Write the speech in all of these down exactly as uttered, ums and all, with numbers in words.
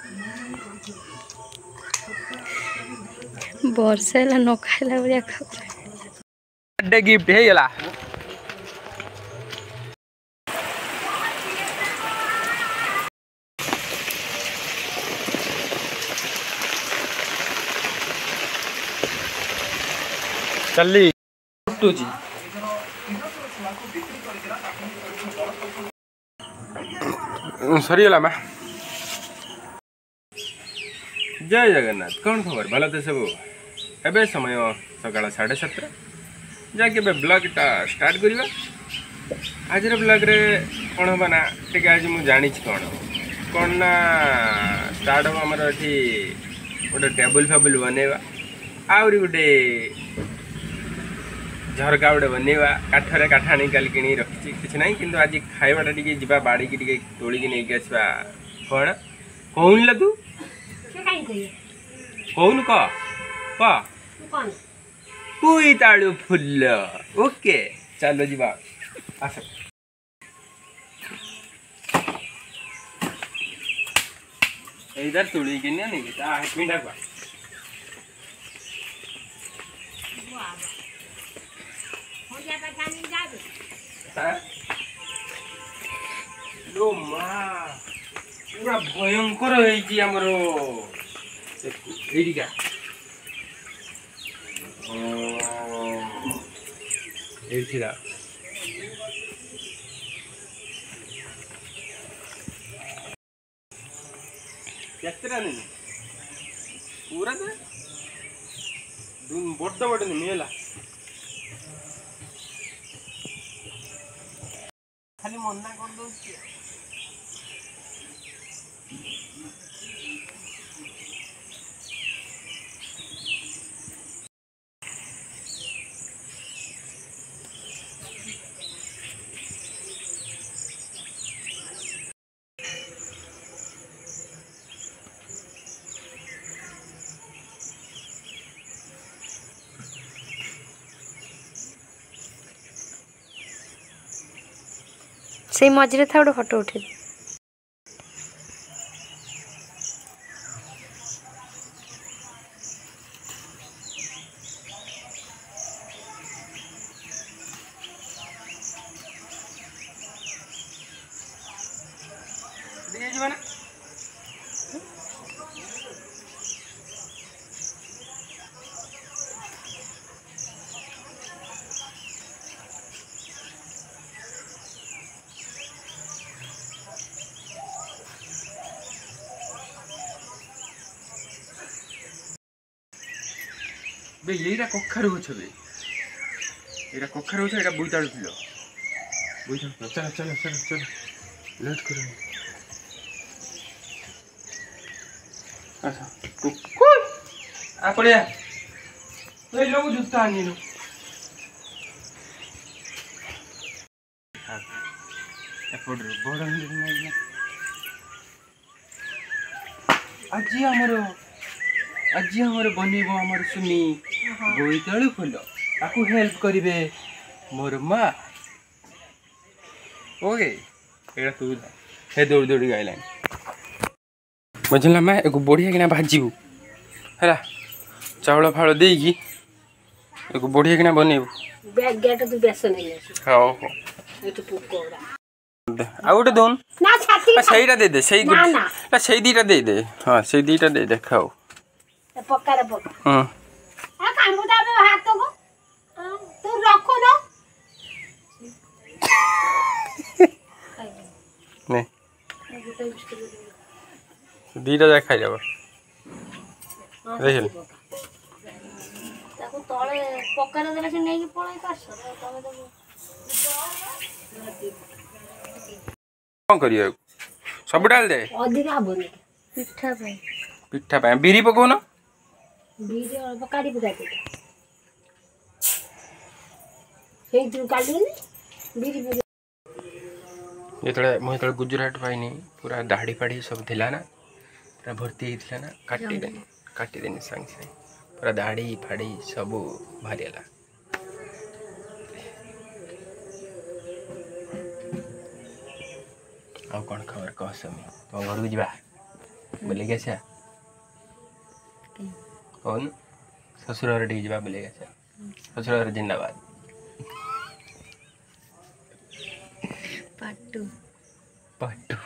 वर्षा है न खाइला बरिया खाऊ बर्थडे गिफ्ट है गला चली जी सरीगला मैं जय जगन्नाथ कौन खबर भल तो सब एबे समय सकाल साढ़े सातटा जाके ब्लॉग टा स्टार्ट करवा आज ब्लॉग रे कौन हम ना टे आज मुझे जानी कौन कौन ना स्टार्ट हम आमर ये गोटे टेबुल फेबुल बनवा आहरी गोटे झरका गोटे बनवा काठरे काठ आनी काली कि रखी किसी ना कि आज खावाटा टी जा बाड़ी की तोलिक नहीं आसवा कौन कहून तू कौन कह कह बोईतालु फुल ओके चलो जी आस इधर तुड़ी कि नहीं पिंडा को लो माँ पूरा भयंकर होमर एडिका एठिला केतरा नहीं पूरा दे बड़ बड़ नहीं मिला खाली मना कर दो से मझे था गोटे फोटो उठे बे यहीरा कखारू गछ बे एरा कखारू गछ एटा बोईतालु फुल बोईतालु चल चल चल चल लेट कर अच्छा कुकु आ पड़िया तो ये लोग जूता आनी लो एपड़ बड़ नहीं आज हमरो आज हमर बनइब हमर सुनी बोईतालु फुल ताकू हेल्प करिवे मोर माँ ओके एटा तू हे दौड़ दौड़ गाइलाइन बुझला मैं एक बढ़िया किना भाजीबू है चाउल फाड़ देकी एक बढ़िया किना बनइबू बैग गेट तू बेसन नहीं हां हो एटु पुकोड़ा आ गोटे दोन ना छाती सहीटा दे दे सही ना ना ना सही दीटा दे दे हां सही दीटा दे दे खाओ पक्का रे पक्का हां आ कामुदा में हाथ को तू रखो ना नहीं दीटा जा खाई जाबो देख ताको तळे पक्का रे देले से नै कि पळाई पास तमे तो कौन करियो सब डाल दे अधिक हबनी पिठा पे पिठा पे बिरी पको ना बिरी और पकाड़ी पकाई दे हे तू काली बिरी बिरी ये मुझे गुजरात पाइनी पूरा दाढ़ी पाड़ी सब थिला ना पूरा भर्ती होता ना काटी देनी काटी देनी संग से पूरा दाढ़ी फाड़ी सब बाहरीगला आ कौन खबर कह समी तुम घर को जा बोले कैसे कौन ससुर घर ठीक जा बोले कैसे ससुर घर जिंदाबाद पाटू पाटू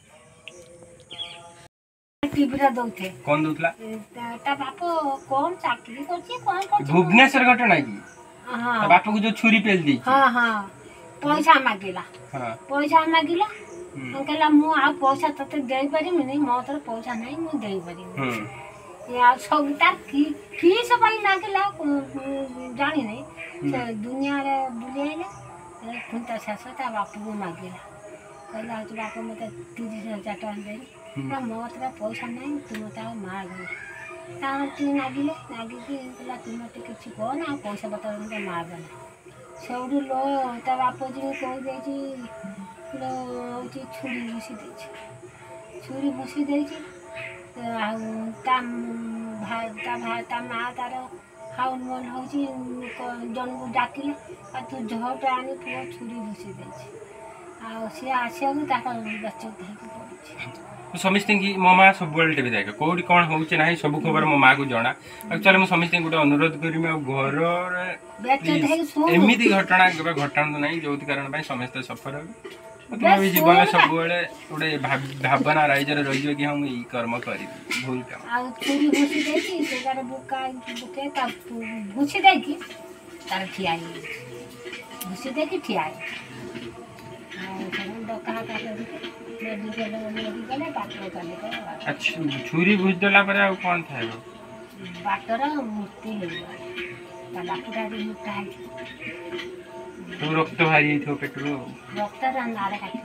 टीवी रा दउथे कौन दूतला ता बाप कौन चाकरी करछि कौन करछि भुवनेश्वर घटना की हां ता बाप को जो छुरी पेल दी हां हां पैसा मागिला हां पैसा मागिला हम कहला मु आ पैसा तते देई पारि मिनी मो तर पैसा नहीं मु देई पारि हम या सब तार की की सब पाई मागिला जानी नहीं से दुनिया रे बुलियाइला खुंता सासता बाप को मागिला कहला तो बाप मते तीस हजार टका दे ना मोर तर पैसा नहीं तुम ता मार गई ता ती नागिले नागी की कहला तुम मते किछि को ना पैसा बता मते मार बना सेउडू लो ता बाप जी कह देछि लो होची छुरी घुसी देछि छुरी घुसी देछि ता भाई ता भाई ता माँ तार हाउन मन होची जन को डाकिले आ तू झट आनी पुओ छुरी घुसी देछि आ से आसे ता बच्चे धैक पड़छि समस्ते की मो माँ सब टीवी देखे कौटी कौन होचे ना सब खबर मो माँ को जना एक्चुअली मुझे समस्ते गोटे अनुरोध करी घर एमती घटना घटना तो नहीं जो कारण समस्ते सफर हे तुम भी जीवन सब गोटे भावना राइजर रही कि हम ये कर्म करी भूल काम आ छुरी घुसी देछि से गार बुका बुके ता घुसी देछि तार ठिया घुसी देछि ठिया आ डका का मेडिकल मेडिकल बाटर कले अच्छा छुरी भुज देला पर आ कोन थाय बाटर मूर्ति ले ता लापुटा दी मुटा है तो रक्त भारी थो पेट्रो रक्त रा नारे का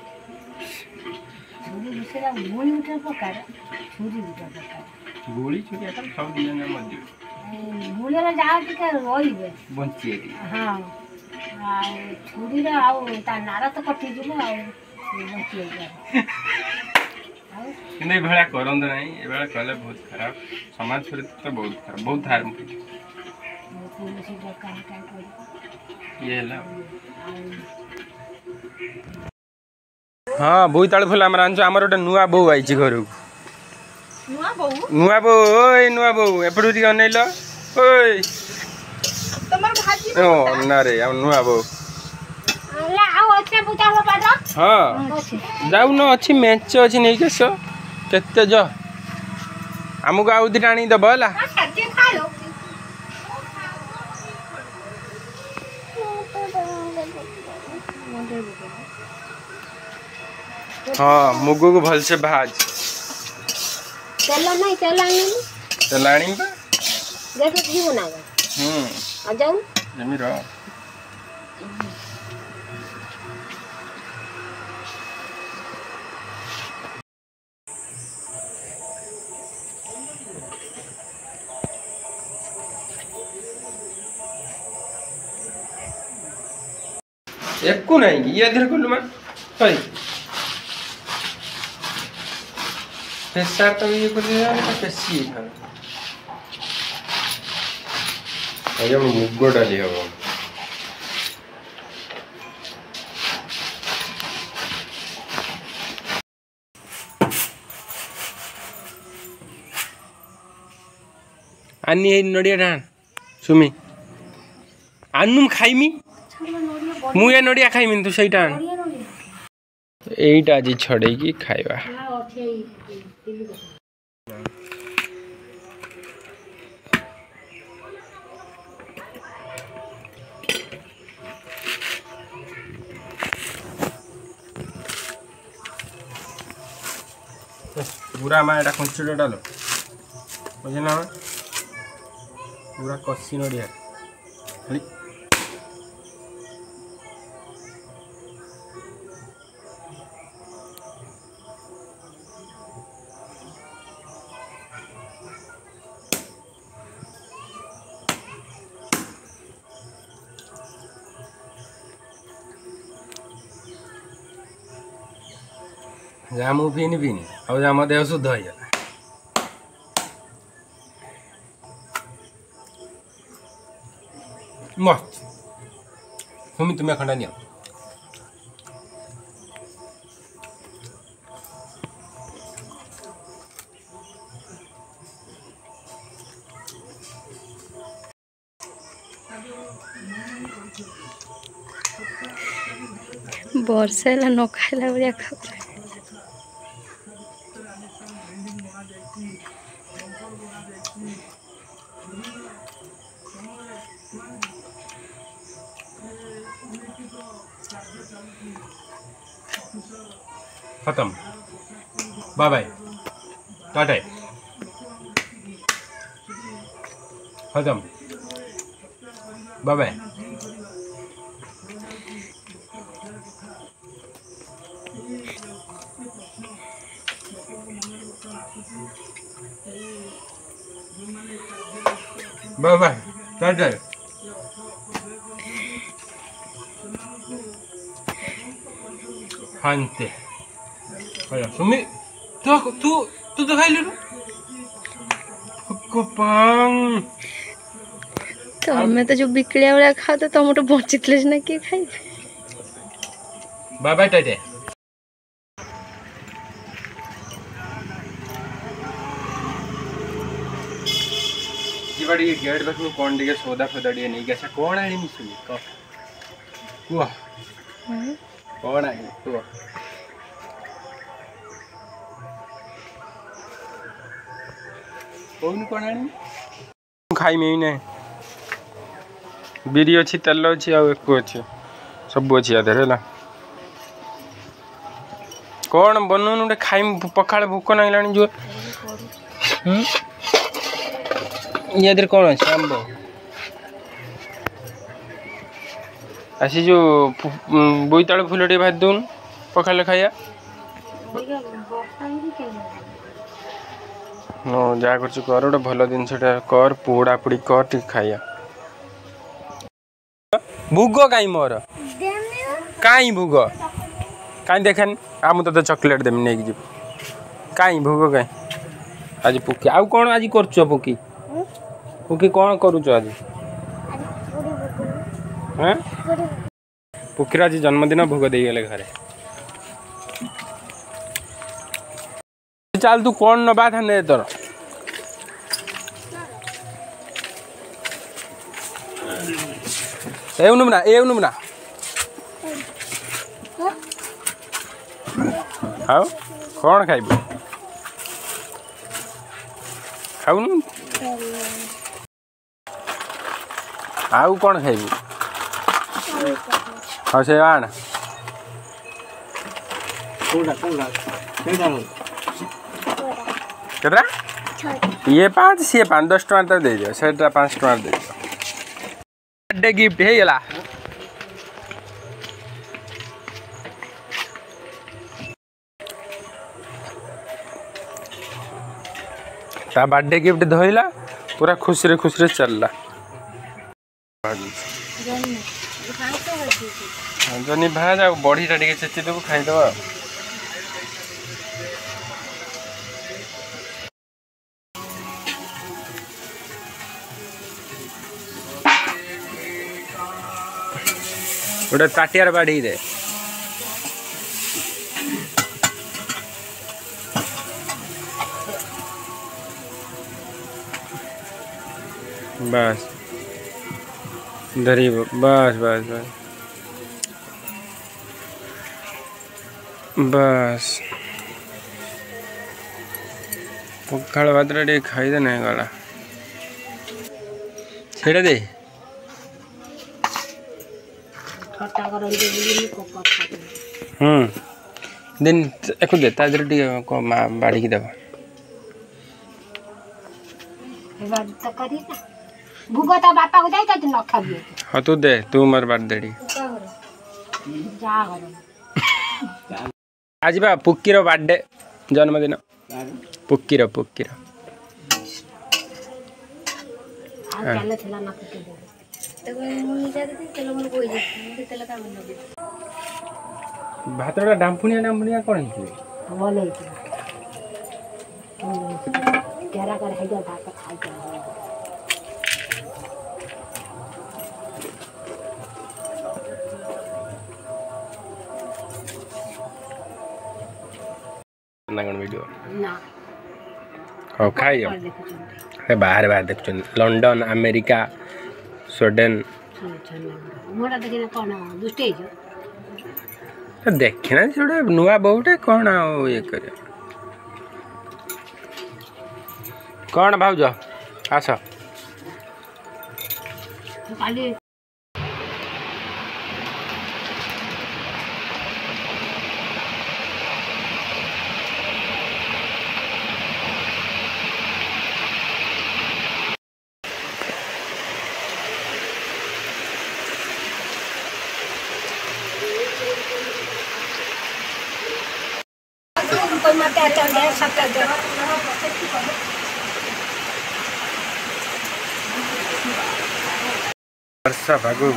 छुरी बिसरा गोली उठा प्रकार छुरी उठा प्रकार गोली छुरी अपन सब दिन में मध्य गोली रा जा के रोइबे बंचिए हां आ छुरी रा आ ता नारा तो कटि जिलो आ बंचिए किने भला करंद नहीं ए बेला कले बहुत खराब समाज प्रति तो बहुत खराब बहुत हार्मफुल पुलिस जो काम काम कर ये ला हाँ बोई ताल फुल आम आनछ आमर गोटे नुआ बो आइछि घर नुआ बो नुआ बो ओय नुआ बो एपडू टी अनैलो ओय तमर भाजी ओ ना रे हम नुआ बो ला आउ अच्छा बुता हो पाडो हां जाउ न अछि मैच अछि नै केस केते ज हमको आउ दिटा आनी दब हला सच्चे खा लो हाँ मुगो को भल से भाज चला नहीं चला नहीं चलाणी बा देखो जीव ना हम्म आ जाऊ जमी रो एक को नहीं ये इधर को लुमा सॉरी प्रेशर तो ये कर दिया ना पेशी है अरे मुग्गो डाली हो आनी है नडिया डान सुमी आनुम खाइमी मु ये नडिया खाइमी तू सही डान एटा जी छड़े की खाइबा पूरा मैं एटा कंचुड़ा डालो बुझना पूरा कसी नडिया खाली जा मु पीनी पीनी अब जा देह शुद्ध हो मस्त सुमी तुम्हें खंडा नियो ବର୍ଷା ହେଲା ନ ଖାଇଲା ଭଳିଆ ଖାଉଛ। खत्म बाय बाय टाटा खत्म bye bye bye bye tata शांति सुमी तू तू तू तो खाई लू कोपांग तमें तो जो बिकलिया वाला खाओ तो तुम तो बची थे ना किए खाई बाय बाय टाटा जीवाड़ी गेट पाखु कौन टे सौदा फौदा टे नहीं गया कौन आनी मिसुनी कह कौन आनी कह कौन कौन आनी खाई में ना बिरी अच्छी तेल अच्छी आउ एक अच्छी सब अच्छी आधे है कौन बनौन गोटे खाई पखाड़ भोक ना जो ये कौन अच्छे आंब आसी जो बोईतालु फूल टे भाज दौन पखाड़ खाया नो जा कर गोटे भल जिन कर पोड़ा पोड़ी कर टी खाया भूग कहीं मोर कहीं भूग कहीं देखानी आ मुझे तो चॉकलेट देमी नहीं जी कहीं भूग कहीं आज पुकी आउ कौन आज कर पुकी पुकी कौन करुच आज पुकीर आज जन्मदिन भोग दे गले घरे चल तू कौन नबा था ने तोर एवं नुमना एवं नुमना हाँ कौन खाइब खाऊनु आउ कौन खाइब हाँ से आण केतरा ये पाँच सी पाँच दस टଙ୍କା तो दे दियो सेटा पाँच टଙ୍କା दे दियो बर्थडे गिफ्ट है गला ता बर्थडे गिफ्ट धोइला पूरा खुशी रे खुशी रे चलला जनी भाज आ बड़ी टा टिके चेची देबो खाइ देबो गोटे ताटियार बाड़ी दे बस धरी बस बस बस बस पखाड़ भात टे खाईदे नहीं गला छेड़ दे हम्म दिन एक दे ताजर टी को मां बाड़ी की देबा बात तो करी ना भूगता बापा को जाई त न खाबी हां तू दे तू मर बात देडी जा घर आज बा पुक्कीर बर्थडे जन्मदिन पुक्कीर पुक्कीर आ चले थला ना के दे भात डांपुनिया डांपुनिया कौन बोले केरा कर है भात खाई वीडियो ना हाँ खाई बाहर बाहर देख लंडन अमेरिका स्वीडेन मोटा देखिना कौन दुष्टे देखना जोड़े नुआ बहुटे कौन आओ ये करे कौन भाउज आस काली कोई मत आता है सब वर्षा भागो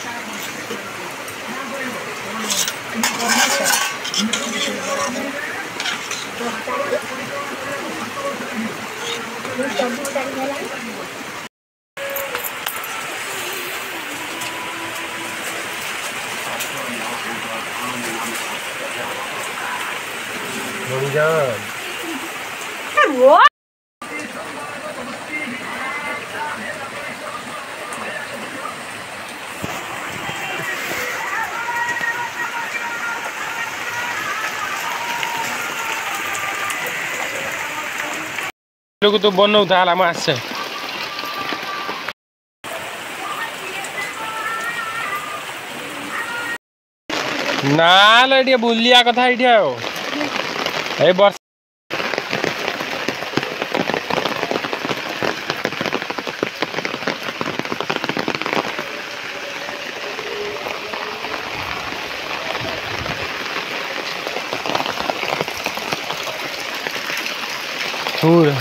वो लोग तो बनौ था आम आसे ना ले बुलिया कथा ये ए वर्ष पूरा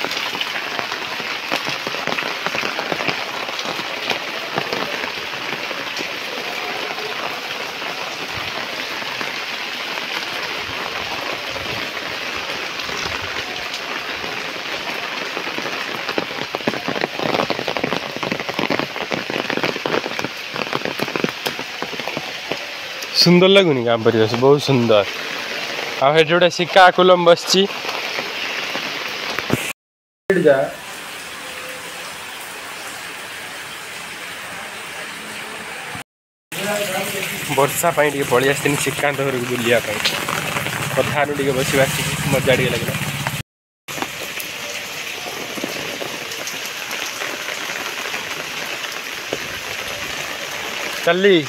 सुंदर लगुनि गाँव परिवेश बहुत सुंदर आ गोटे सिक्का कुलम बस वर्षा टे पलि आसती श्रीकांत घर को बुलिया कथा टे बस मजा टे लगे चली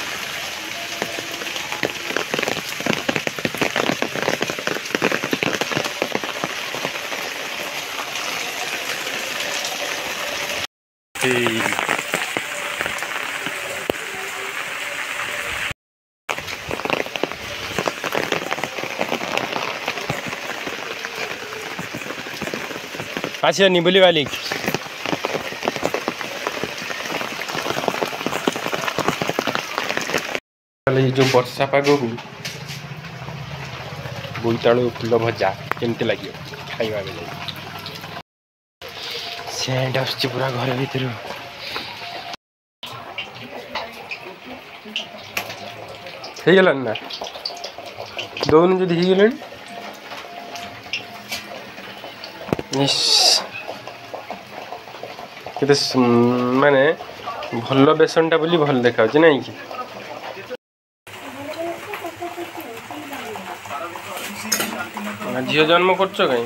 आसिया निबुली वाली जो वर्षा पाग को बोईतालु फूल भजा केमती लगे खाइबा बेले सेंट आसुची पूरा घर भीतर हो गला ना दौन जदि हो गले केते माने भल बेसनटा बोली भल देखा नहीं कि झील जन्म कर कहीं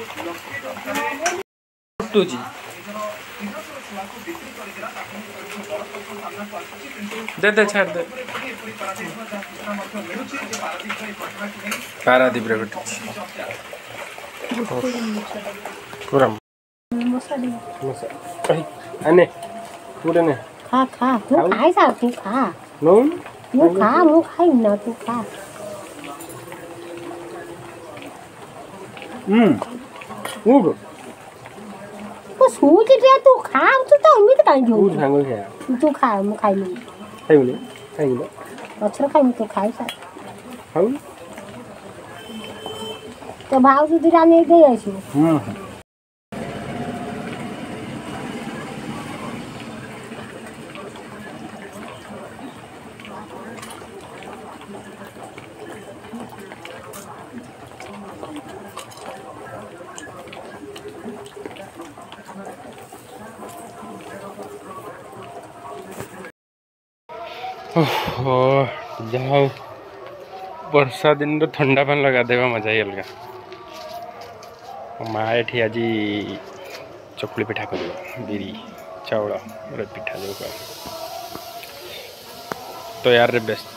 दे दे छाड़ दे पारादीप रे पूरा अने पूरे ने खा खा तू खाई सा तू खा नो तू खा मु खाई ना तू खा हम्म वो वो सूज रे तू खा तू तो उम्मीद काई जो वो सांगो है तू खा मु खाई नहीं खाई बोले खाई बोले अच्छा खाई तू खाई सा खाऊ तो भाव से दिरा नहीं दे आसु हम्म ओह जाओ वर्षा दिन रो ठंडा पान लगा देवा मजा ही अलग। माँ एठी आज चकुली पिठा कर बिरी चाउल पिठा जो कर तो यार रे बेस्ट।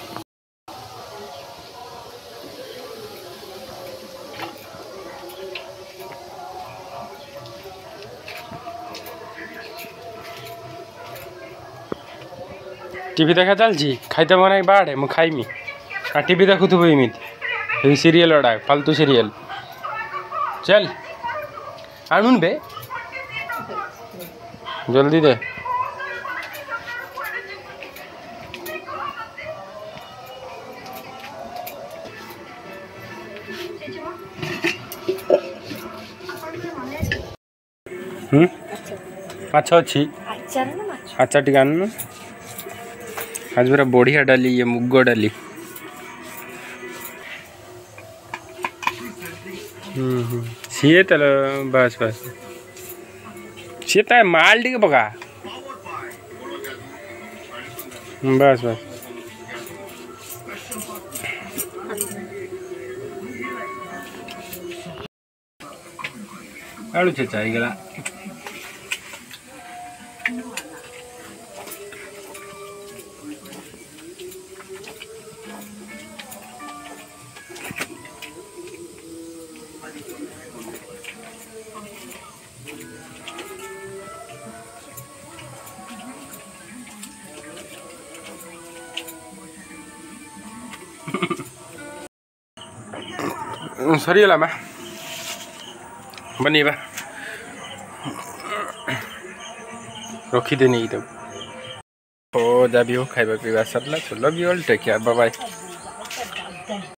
टीवी देखा चलची खाइते मन बाढ़े मु खाइमी आ टीवी देखुब एमती सीरियल गुड़ा फालतू सीरियल चल आणुन बे जल्दी दे। हम्म माछ अच्छी आचार टी आन आज पूरा बढ़िया डाली ये मुग डाली। हम्म सी तल बस बस सी तो माल टी पका बस बस आलू छेचा गला। सरीगला मा बनीबा रखीदे नहीं तो हो जा भी हो खाइबा पीवा सरला। चलो भी all take care bye bye.